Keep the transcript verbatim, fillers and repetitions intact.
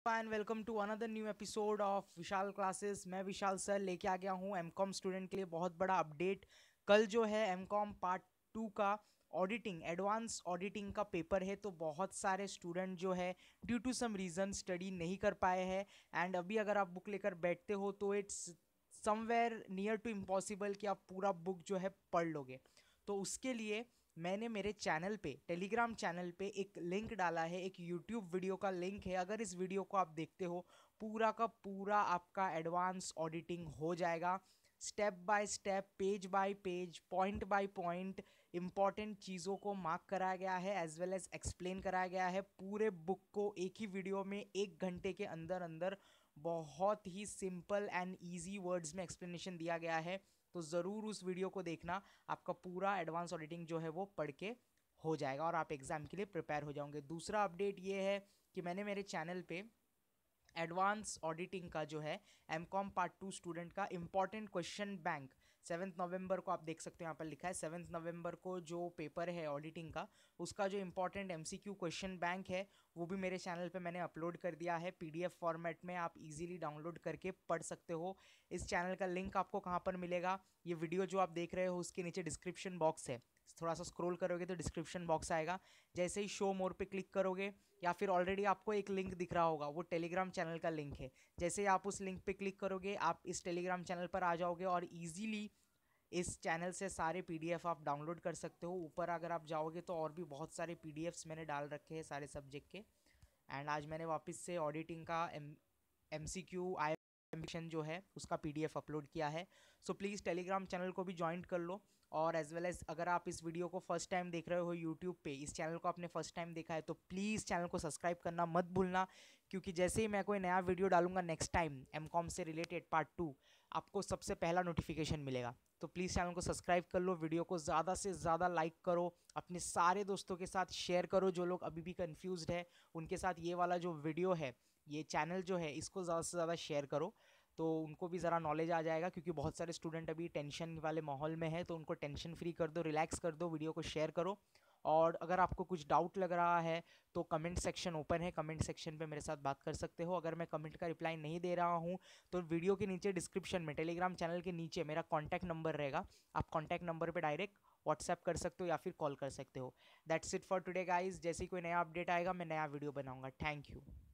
And welcome to another new episode of Vishal classes. मैं Vishal sir लेके आ गया हूँ एमकॉम स्टूडेंट के लिए बहुत बड़ा अपडेट। कल जो है एमकॉम पार्ट टू का ऑडिटिंग एडवांस ऑडिटिंग का पेपर है, तो बहुत सारे स्टूडेंट जो है due to some reason study नहीं कर पाए हैं। एंड अभी अगर आप बुक लेकर बैठते हो तो it's somewhere near to impossible कि आप पूरा बुक जो है पढ़ लोगे। तो उसके लिए मैंने मेरे चैनल पे टेलीग्राम चैनल पे एक लिंक डाला है, एक यूट्यूब वीडियो का लिंक है। अगर इस वीडियो को आप देखते हो पूरा का पूरा आपका एडवांस ऑडिटिंग हो जाएगा, step by step, page by page, point by point important चीज़ों को मार्क कराया गया है एज वेल एज एक्सप्लेन कराया गया है। पूरे बुक को एक ही वीडियो में एक घंटे के अंदर अंदर बहुत ही सिंपल एंड ईजी वर्ड्स में एक्सप्लेनेशन दिया गया है। तो ज़रूर उस वीडियो को देखना, आपका पूरा एडवांस ऑडिटिंग जो है वो पढ़ के हो जाएगा और आप एग्ज़ाम के लिए प्रिपेयर हो जाओगे। दूसरा अपडेट ये है कि मैंने मेरे चैनल पे एडवांस ऑडिटिंग का जो है एमकॉम पार्ट टू स्टूडेंट का इंपॉर्टेंट क्वेश्चन बैंक सेवन्थ नवंबर को, आप देख सकते हो यहाँ पर लिखा है सेवन्थ नवंबर को जो पेपर है ऑडिटिंग का, उसका जो इंपॉर्टेंट एमसीक्यू क्वेश्चन बैंक है वो भी मेरे चैनल पे मैंने अपलोड कर दिया है पीडीएफ फॉर्मेट में। आप इजीली डाउनलोड करके पढ़ सकते हो। इस चैनल का लिंक आपको कहाँ पर मिलेगा? ये वीडियो जो आप देख रहे हो उसके नीचे डिस्क्रिप्शन बॉक्स है, थोड़ा सा स्क्रॉल करोगे तो डिस्क्रिप्शन बॉक्स आएगा। जैसे ही शो मोर पे क्लिक करोगे या फिर ऑलरेडी आपको एक लिंक दिख रहा होगा, वो टेलीग्राम चैनल का लिंक है। जैसे ही आप उस लिंक पे क्लिक करोगे आप इस टेलीग्राम चैनल पर आ जाओगे और इजीली इस चैनल से सारे पीडीएफ आप डाउनलोड कर सकते हो। ऊपर अगर आप जाओगे तो और भी बहुत सारे पीडीएफ्स मैंने डाल रखे हैं सारे सब्जेक्ट के। एंड आज मैंने वापस से ऑडिटिंग का M M C Q I ambition जो है उसका पीडीएफ अपलोड किया है। सो प्लीज़ टेलीग्राम चैनल को भी ज्वाइन कर लो। और एज वेल एज अगर आप इस वीडियो को फर्स्ट टाइम देख रहे हो यूट्यूब पे, इस चैनल को आपने फर्स्ट टाइम देखा है तो प्लीज़ चैनल को सब्सक्राइब करना मत भूलना, क्योंकि जैसे ही मैं कोई नया वीडियो डालूंगा नेक्स्ट टाइम एम कॉम से रिलेटेड पार्ट टू, आपको सबसे पहला नोटिफिकेशन मिलेगा। तो प्लीज़ चैनल को सब्सक्राइब कर लो, वीडियो को ज़्यादा से ज़्यादा लाइक करो, अपने सारे दोस्तों के साथ शेयर करो। जो लोग अभी भी कन्फ्यूज्ड है उनके साथ ये वाला जो वीडियो है, ये चैनल जो है, इसको ज़्यादा से ज़्यादा शेयर करो तो उनको भी ज़रा नॉलेज आ जाएगा। क्योंकि बहुत सारे स्टूडेंट अभी टेंशन वाले माहौल में है, तो उनको टेंशन फ्री कर दो, रिलैक्स कर दो, वीडियो को शेयर करो। और अगर आपको कुछ डाउट लग रहा है तो कमेंट सेक्शन ओपन है, कमेंट सेक्शन पे मेरे साथ बात कर सकते हो। अगर मैं कमेंट का रिप्लाई नहीं दे रहा हूँ तो वीडियो के नीचे डिस्क्रिप्शन में टेलीग्राम चैनल के नीचे मेरा कॉन्टैक्ट नंबर रहेगा, आप कॉन्टैक्ट नंबर पर डायरेक्ट व्हाट्सएप कर सकते हो या फिर कॉल कर सकते हो। That's it for today guys. जैसे ही कोई नया अपडेट आएगा मैं नया वीडियो बनाऊंगा। Thank you.